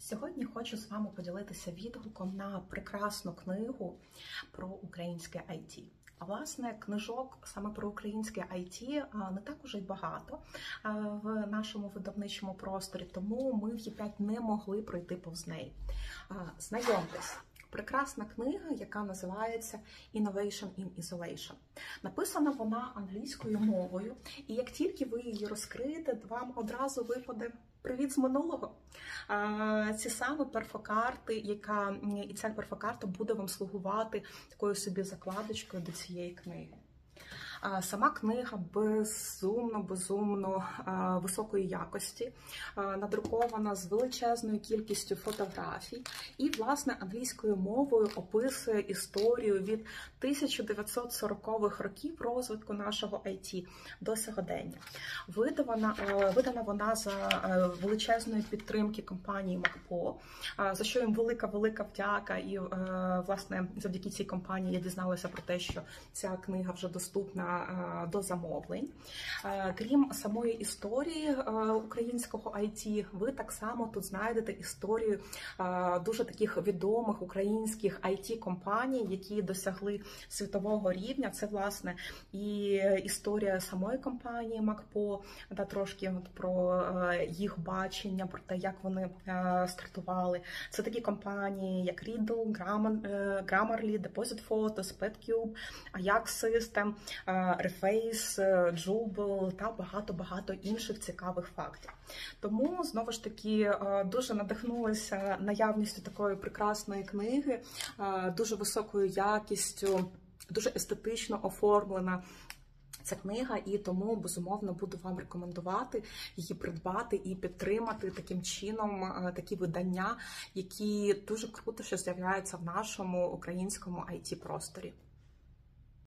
Сьогодні хочу з вами поділитися відгуком на прекрасну книгу про українське IT. А власне, книжок саме про українське IT не так уже й багато в нашому видавничому просторі, тому ми в Є5 не могли пройти повз неї. Знайомтесь. Прекрасна книга, яка називається «Innovation in Isolation». Написана вона англійською мовою, і як тільки ви її розкриєте, вам одразу випаде «Привіт з минулого». Ці саме перфокарти, і ця перфокарта буде вам слугувати такою собі закладочкою до цієї книги. Сама книга безумно високої якості, надрукована з величезною кількістю фотографій і, власне, англійською мовою описує історію від 1940-х років розвитку нашого IT до сьогодення. Видана вона за величезної підтримки компанії МакПо, за що їм велика вдяка. І, власне, завдяки цій компанії я дізналася про те, що ця книга вже доступна до замовлень. Крім самої історії українського IT, ви так само тут знайдете історію дуже таких відомих українських IT-компаній, які досягли світового рівня. Це, власне, і історія самої компанії МакПо, трошки про їх бачення, про те, як вони стартували. Це такі компанії, як Riddle, Grammarly, Deposit Photos, PetCube, Ajax System, Reface, Jubel та багато інших цікавих фактів. Тому, знову ж таки, дуже надихнулася наявністю такої прекрасної книги, дуже високою якістю, дуже естетично оформлена ця книга, і тому, безумовно, буду вам рекомендувати її придбати і підтримати таким чином такі видання, які дуже круто, що з'являються в нашому українському IT-просторі.